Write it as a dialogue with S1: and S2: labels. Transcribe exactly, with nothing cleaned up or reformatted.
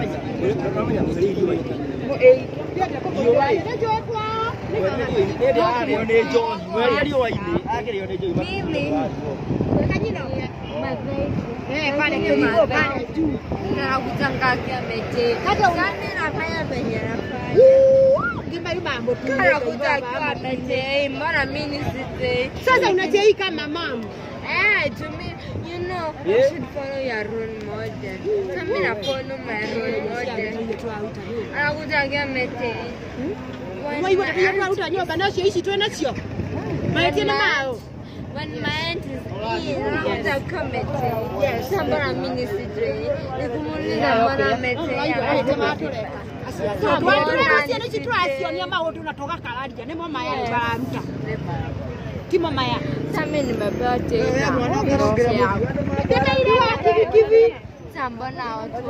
S1: Eh, pale kwa pale tu. Na kutangaza meche. Hata unani nafanya penye nafanya. Ngimba mambo tu. Kana kutakiwa meche, mbona mimi sisi. Sasa unachei kama mama. Eh, to me, you know, you should follow your role model. So mimi na follow my role model. Ana kutangaza meche. Wewe wewe utanyoba nacho ishi tu nacho. Maiti na mao. When my aunt is in the committee, yes, somebody ministry, the community that mete. So what is the situation? Your mouth do not talk about it. Nemo Maya, Banta. Timo Maya. Some in my birthday. Somebody out.